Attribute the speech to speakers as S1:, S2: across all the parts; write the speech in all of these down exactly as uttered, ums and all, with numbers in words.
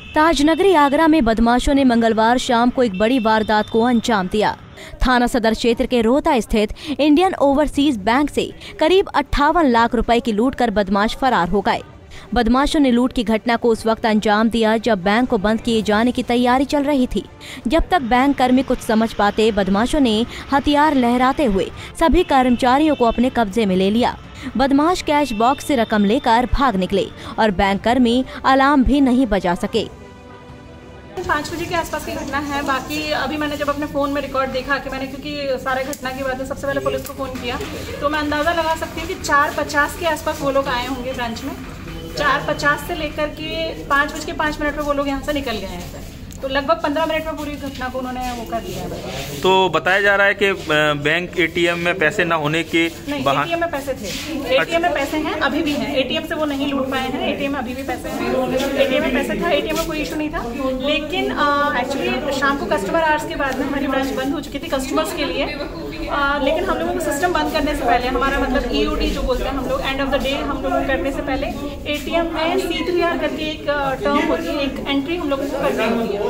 S1: ताजनगरी आगरा में बदमाशों ने मंगलवार शाम को एक बड़ी वारदात को अंजाम दिया। थाना सदर क्षेत्र के रोहता स्थित इंडियन ओवरसीज बैंक से करीब अट्ठावन लाख रुपए की लूट कर बदमाश फरार हो गए। बदमाशों ने लूट की घटना को उस वक्त अंजाम दिया जब बैंक को बंद किए जाने की तैयारी चल रही थी। जब तक बैंक कर्मी कुछ समझ पाते, बदमाशों ने हथियार लहराते हुए सभी कर्मचारियों को अपने कब्जे में ले लिया। बदमाश कैश बॉक्स से रकम लेकर भाग निकले और बैंक कर्मी अलार्म भी नहीं बजा सके।
S2: पाँच बजे के आसपास की घटना है। बाकी अभी मैंने जब अपने फ़ोन में रिकॉर्ड देखा कि मैंने क्योंकि सारे घटना के बाद सबसे पहले पुलिस को फ़ोन किया, तो मैं अंदाज़ा लगा सकती हूँ कि चार पचास के आसपास वो लोग आए होंगे ब्रांच में। चार पचास से लेकर के पाँच बज के पाँच मिनट में वो लोग यहाँ से निकल गए हैं। तो लगभग पंद्रह मिनट में पूरी घटना को उन्होंने वो कर दिया है।
S3: तो बताया जा रहा है कि बैंक एटीएम में पैसे न होने के
S2: नहीं, एटीएम में पैसे थे। एटीएम में पैसे हैं, अभी भी हैं। एटीएम से वो नहीं लूट पाए हैं। एटीएम में अभी भी पैसे हैं। एटीएम में पैसे था, एटीएम में कोई इशू नहीं था। लेकिन एक्चुअली शाम को कस्टमर आवर्स के बाद में हमारी ब्रांच बंद हो चुकी थी कस्टमर्स के लिए। आ, लेकिन हम लोगों को सिस्टम बंद करने से पहले, हमारा मतलब ई ओ टी जो बोलते हैं हम लोग, एंड ऑफ द डे हम लोगों को करने से पहले एटीएम में सी थ्री आर करके एक टर्म होती है, एक एंट्री हम लोगों को करनी होती है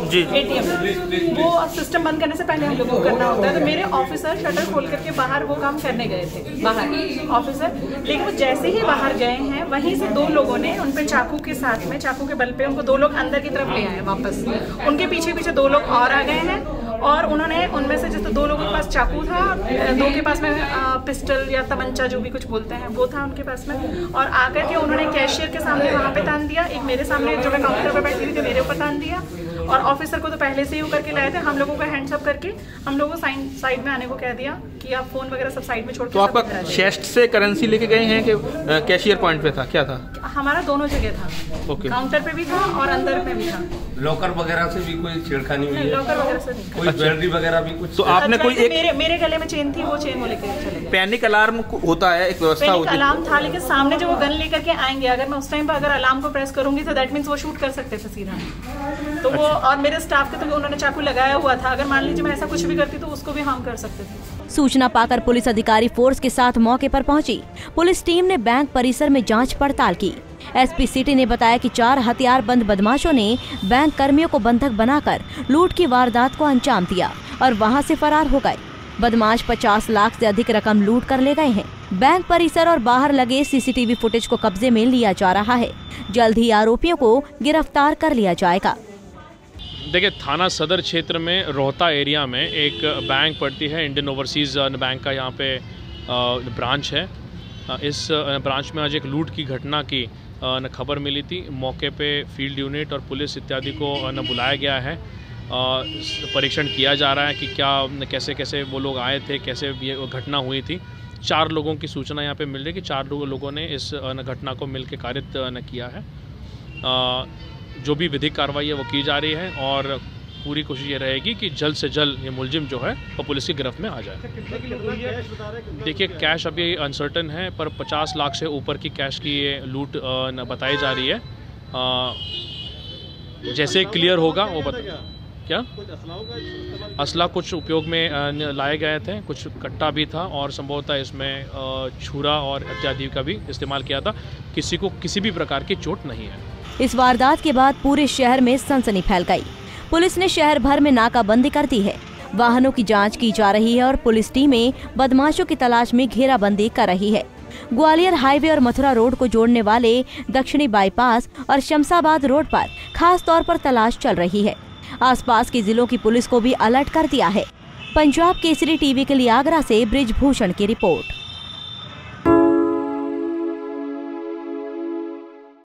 S2: एटीएम। वो सिस्टम बंद करने से पहले हम लोगों को करना होता है। तो मेरे ऑफिसर शटर खोल करके बाहर वो काम करने गए थे, बाहर ऑफिसर। लेकिन वो जैसे ही बाहर गए हैं, वहीं से दो लोगों ने उन पे चाकू के साथ में, चाकू के बल पे उनको दो लोग अंदर की तरफ ले आए वापस। उनके पीछे पीछे दो लोग और आ गए हैं और उन्होंने उनमें से जैसे दो लोगों के पास चाकू था, दो के पास में पिस्टल या तमंचा जो भी कुछ बोलते हैं वो था उनके पास में, और आकर के उन्होंने कैशियर के सामने वहाँ पे तान दिया। एक मेरे सामने जो मैं काउंटर पर बैठी हुई थी मेरे ऊपर तान दिया, और ऑफिसर को तो पहले से ही वो करके लाए थे। हम लोगों का हैंड्स अप करके हम लोगों को साइन साइड में आने को कह दिया कि आप फोन वगैरह सब साइड में छोड़ के।
S3: तो आपका चेस्ट से करेंसी लेके गए हैं कि कैशियर पॉइंट पे था, क्या था?
S2: हमारा दोनों जगह था। ओके। काउंटर पे भी था और अंदर में भी था।
S4: लॉकर वगैरह से भी कोई छेड़खानी हुई है?
S2: लॉकर वगैरह से नहीं।
S4: कोई ज्वेलरी वगैरह भी कुछ?
S3: तो आपने कोई एक
S2: मेरे मेरे गले में चेन थी, वो चेन वो लेके चले गए।
S3: पैनिक अलार्म होता है, एक व्यवस्था होती है।
S2: अलार्म था, लेकिन सामने जो वो गन लेकर के आएंगे, अगर मैं उस टाइम पर अगर अलार्म को प्रेस करूंगी तो दैट मीन्स वो शूट कर सकते थे सीधा। तो वो और मेरे स्टाफ के तो उन्होंने चाकू लगाया हुआ था। अगर मान लीजिए मैं ऐसा कुछ भी करती तो उसको भी हार्म कर सकते थे।
S1: सूचना पाकर पुलिस अधिकारी फोर्स के साथ मौके पर पहुंची। पुलिस टीम ने बैंक परिसर में जांच पड़ताल की। एसपी सिटी ने बताया कि चार हथियारबंद बदमाशों ने बैंक कर्मियों को बंधक बनाकर लूट की वारदात को अंजाम दिया और वहां से फरार हो गए। बदमाश पचास लाख से अधिक रकम लूट कर ले गए हैं। बैंक परिसर और बाहर लगे सीसीटीवी फुटेज को कब्जे में लिया जा रहा है। जल्द ही आरोपियों को गिरफ्तार कर लिया जाएगा।
S5: देखिए, थाना सदर क्षेत्र में रोहता एरिया में एक बैंक पड़ती है, इंडियन ओवरसीज़ बैंक का यहाँ पे ब्रांच है। इस ब्रांच में आज एक लूट की घटना की न खबर मिली थी। मौके पे फील्ड यूनिट और पुलिस इत्यादि को न बुलाया गया है। परीक्षण किया जा रहा है कि क्या कैसे कैसे वो लोग आए थे, कैसे ये घटना हुई थी। चार लोगों की सूचना यहाँ पे मिल रही है कि चार लोगों ने इस घटना को मिल के कारित न किया है। जो भी विधिक कार्रवाई है वो की जा रही है और पूरी कोशिश ये रहेगी कि जल्द से जल्द ये मुलजिम जो है वो पुलिस की गिरफ्त में आ जाए। देखिए, कैश अभी अनसर्टन है, पर पचास लाख से ऊपर की कैश की ये लूट बताई जा रही है। जैसे क्लियर होगा वो बता क्या असला कुछ उपयोग में लाए गए थे, कुछ कट्टा भी था और संभवतः इसमें छुरा और इत्यादि का भी इस्तेमाल किया था। किसी को किसी भी प्रकार की चोट नहीं है।
S1: इस वारदात के बाद पूरे शहर में सनसनी फैल गई। पुलिस ने शहर भर में नाकाबंदी कर दी है। वाहनों की जांच की जा रही है और पुलिस टीमें बदमाशों की तलाश में घेराबंदी कर रही है। ग्वालियर हाईवे और मथुरा रोड को जोड़ने वाले दक्षिणी बाईपास और शमशाबाद रोड पर खास तौर पर तलाश चल रही है। आसपास के जिलों की पुलिस को भी अलर्ट कर दिया है। पंजाब केसरी टीवी के लिए आगरा से ब्रिजभूषण की रिपोर्ट।